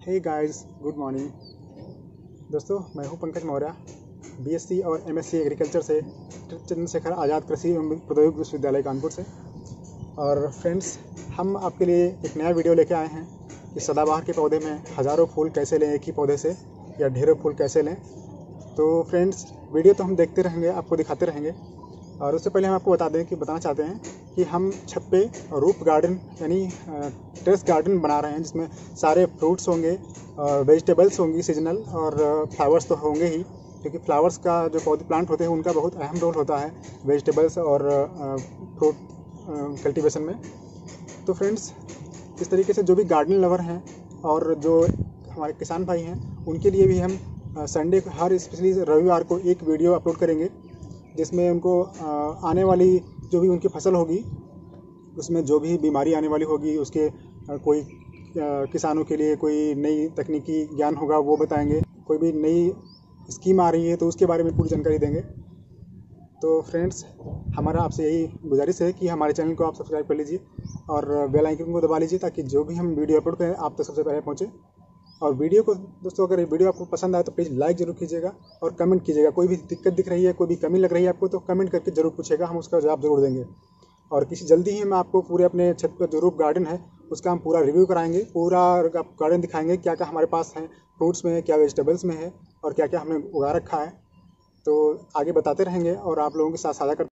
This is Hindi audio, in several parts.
हे गाइस, गुड मॉर्निंग दोस्तों। मैं हूं पंकज मौर्य, बीएससी और एमएससी एग्रीकल्चर से चंद्रशेखर आज़ाद कृषि एवं प्रौद्योगिकी विश्वविद्यालय कानपुर से। और फ्रेंड्स, हम आपके लिए एक नया वीडियो लेके आए हैं कि सदाबहार के पौधे में हज़ारों फूल कैसे लें एक ही पौधे से, या ढेरों फूल कैसे लें। तो फ्रेंड्स, वीडियो तो हम देखते रहेंगे, आपको दिखाते रहेंगे। और उससे पहले हम आपको बताना चाहते हैं कि हम छत पे रूफ गार्डन यानी टेरेस गार्डन बना रहे हैं, जिसमें सारे फ्रूट्स होंगे और वेजिटेबल्स होंगी सीजनल, और फ्लावर्स तो होंगे ही, क्योंकि फ्लावर्स का जो पौधे प्लांट होते हैं उनका बहुत अहम रोल होता है वेजिटेबल्स और फ्रूट कल्टीवेशन में। तो फ्रेंड्स, इस तरीके से जो भी गार्डन लवर हैं और जो हमारे किसान भाई हैं, उनके लिए भी हम संडे को हर स्पेशली रविवार को एक वीडियो अपलोड करेंगे, जिसमें उनको आने वाली जो भी उनकी फसल होगी उसमें जो भी बीमारी आने वाली होगी, उसके कोई किसानों के लिए कोई नई तकनीकी ज्ञान होगा वो बताएंगे, कोई भी नई स्कीम आ रही है तो उसके बारे में पूरी जानकारी देंगे। तो फ्रेंड्स, हमारा आपसे यही गुजारिश है कि हमारे चैनल को आप सब्सक्राइब कर लीजिए और बेल आइकन को दबा लीजिए, ताकि जो भी हम वीडियो अपलोड करें आप तक सबसे पहले पहुँचे। और वीडियो को दोस्तों, अगर ये वीडियो आपको पसंद आए तो प्लीज़ लाइक ज़रूर कीजिएगा और कमेंट कीजिएगा। कोई भी दिक्कत दिख रही है, कोई भी कमी लग रही है आपको, तो कमेंट करके ज़रूर पूछेगा, हम उसका जवाब ज़रूर देंगे। और जल्दी ही हम आपको पूरे अपने छत पर जो रूफ गार्डन है उसका हम पूरा रिव्यू कराएंगे, पूरा गार्डन दिखाएंगे, क्या क्या हमारे पास है, फ्रूट्स में, क्या वेजिटेबल्स में है और क्या क्या हमने उगा रखा है। तो आगे बताते रहेंगे और आप लोगों के साथ साझा करते।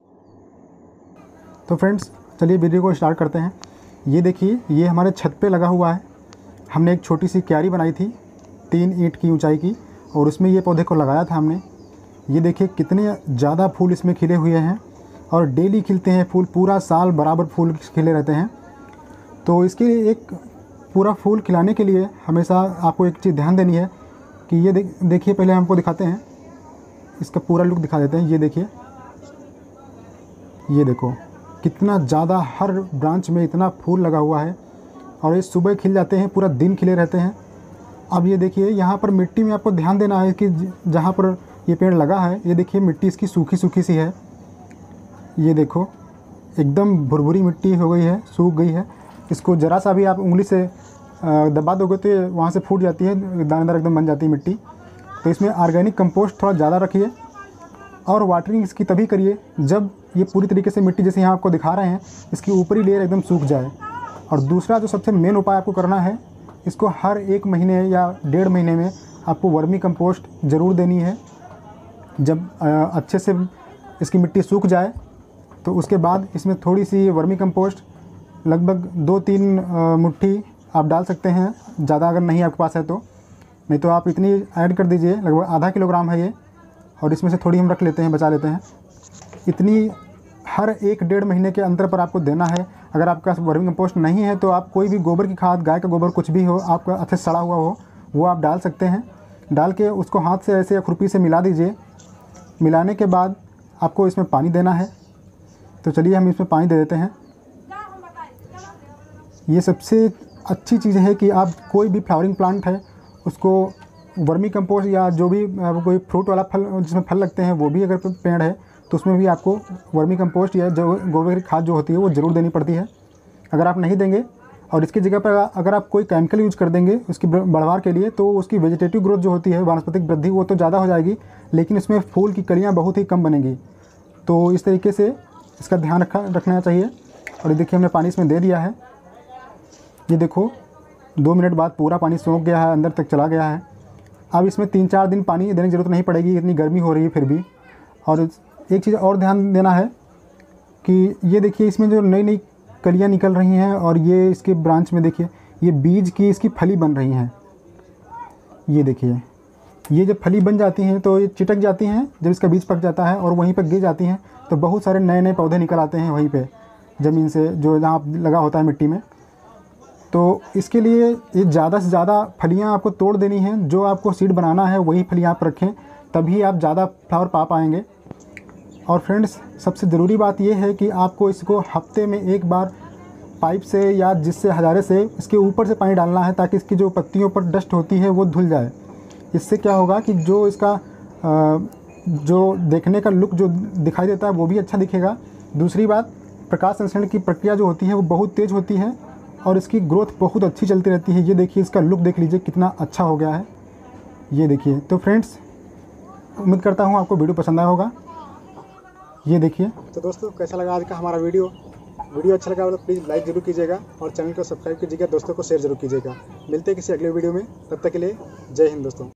तो फ्रेंड्स, चलिए वीडियो को स्टार्ट करते हैं। ये देखिए, ये हमारे छत पे लगा हुआ है। हमने एक छोटी सी क्यारी बनाई थी 3 ईंट की ऊंचाई की, और उसमें ये पौधे को लगाया था हमने। ये देखिए कितने ज़्यादा फूल इसमें खिले हुए हैं, और डेली खिलते हैं फूल, पूरा साल बराबर फूल खिले रहते हैं। तो इसके लिए एक पूरा फूल खिलाने के लिए हमेशा आपको एक चीज़ ध्यान देनी है कि ये देखिए, पहले हमको दिखाते हैं, इसका पूरा लुक दिखा देते हैं। ये देखिए, ये देखो कितना ज़्यादा हर ब्रांच में इतना फूल लगा हुआ है, और ये सुबह खिल जाते हैं, पूरा दिन खिले रहते हैं। अब ये देखिए, यहाँ पर मिट्टी में आपको ध्यान देना है कि जहाँ पर ये पेड़ लगा है, ये देखिए मिट्टी इसकी सूखी सूखी सी है। ये देखो एकदम भुरभुरी मिट्टी हो गई है, सूख गई है। इसको ज़रा सा भी आप उंगली से दबा दोगे तो ये वहाँ से फूट जाती है, दानेदार एकदम बन जाती है मिट्टी। तो इसमें ऑर्गेनिक कंपोस्ट थोड़ा ज़्यादा रखिए, और वाटरिंग इसकी तभी करिए जब ये पूरी तरीके से मिट्टी, जैसे यहाँ आपको दिखा रहे हैं, इसकी ऊपरी लेयर एकदम सूख जाए। और दूसरा जो सबसे मेन उपाय आपको करना है, इसको हर 1 महीने या 1.5 महीने में आपको वर्मी कंपोस्ट ज़रूर देनी है। जब अच्छे से इसकी मिट्टी सूख जाए तो उसके बाद इसमें थोड़ी सी वर्मी कंपोस्ट, लगभग 2-3 मुट्ठी आप डाल सकते हैं, ज़्यादा अगर नहीं आपके पास है तो। नहीं तो आप इतनी ऐड कर दीजिए, लगभग आधा किलोग्राम है ये, और इसमें से थोड़ी हम रख लेते हैं, बचा लेते हैं। इतनी हर 1-1.5 महीने के अंतर पर आपको देना है। अगर आपके पास वर्मी कंपोस्ट नहीं है तो आप कोई भी गोबर की खाद, गाय का गोबर, कुछ भी हो आपका अच्छे से सड़ा हुआ हो, वो आप डाल सकते हैं। डाल के उसको हाथ से ऐसे या खुरपी से मिला दीजिए। मिलाने के बाद आपको इसमें पानी देना है। तो चलिए हम इसमें पानी दे देते हैं। ये सबसे अच्छी चीज़ है कि आप कोई भी फ्लावरिंग प्लांट है उसको वर्मी कंपोस्ट, या जो भी कोई फ्रूट वाला फल जिसमें फल लगते हैं वो भी अगर पेड़ है तो उसमें भी आपको वर्मी कंपोस्ट या जो गोबर की खाद जो होती है वो ज़रूर देनी पड़ती है। अगर आप नहीं देंगे और इसकी जगह पर अगर आप कोई केमिकल यूज़ कर देंगे उसकी बढ़वार के लिए, तो उसकी वेजिटेटिव ग्रोथ जो होती है, वानस्पतिक वृद्धि, वो तो ज़्यादा हो जाएगी, लेकिन इसमें फूल की कलियाँ बहुत ही कम बनेंगी। तो इस तरीके से इसका ध्यान रखना चाहिए। और ये देखिए, हमने पानी इसमें दे दिया है। ये देखो 2 मिनट बाद पूरा पानी सूख गया है, अंदर तक चला गया है। अब इसमें 3-4 दिन पानी देने की ज़रूरत नहीं पड़ेगी, इतनी गर्मी हो रही है फिर भी। और एक चीज़ और ध्यान देना है कि ये देखिए, इसमें जो नई नई कलियाँ निकल रही हैं, और ये इसके ब्रांच में देखिए ये बीज की इसकी फली बन रही हैं। ये देखिए, ये जब फली बन जाती हैं तो ये चिटक जाती हैं, जब इसका बीज पक जाता है और वहीं पर गिर जाती हैं तो बहुत सारे नए नए पौधे निकल आते हैं वहीं पे ज़मीन से, जो जहाँ लगा होता है मिट्टी में। तो इसके लिए ये ज़्यादा से ज़्यादा फलियाँ आपको तोड़ देनी हैं। जो आपको सीड बनाना है वही फलियाँ आप रखें, तभी आप ज़्यादा फ्लावर पा पाएंगे। और फ्रेंड्स, सबसे ज़रूरी बात यह है कि आपको इसको हफ्ते में 1 बार पाइप से या जिससे हजारे से इसके ऊपर से पानी डालना है, ताकि इसकी जो पत्तियों पर डस्ट होती है वो धुल जाए। इससे क्या होगा कि जो इसका जो देखने का लुक जो दिखाई देता है वो भी अच्छा दिखेगा। दूसरी बात, प्रकाश संश्लेषण की प्रक्रिया जो होती है वो बहुत तेज़ होती है, और इसकी ग्रोथ बहुत अच्छी चलती रहती है। ये देखिए, इसका लुक देख लीजिए कितना अच्छा हो गया है। ये देखिए। तो फ्रेंड्स, उम्मीद करता हूँ आपको वीडियो पसंद आया होगा। ये देखिए। तो दोस्तों, कैसा लगा आज का हमारा वीडियो अच्छा लगा तो प्लीज़ लाइक जरूर कीजिएगा और चैनल को सब्सक्राइब कीजिएगा, दोस्तों को शेयर जरूर कीजिएगा। मिलते हैं किसी अगले वीडियो में, तब तक के लिए जय हिंद दोस्तों।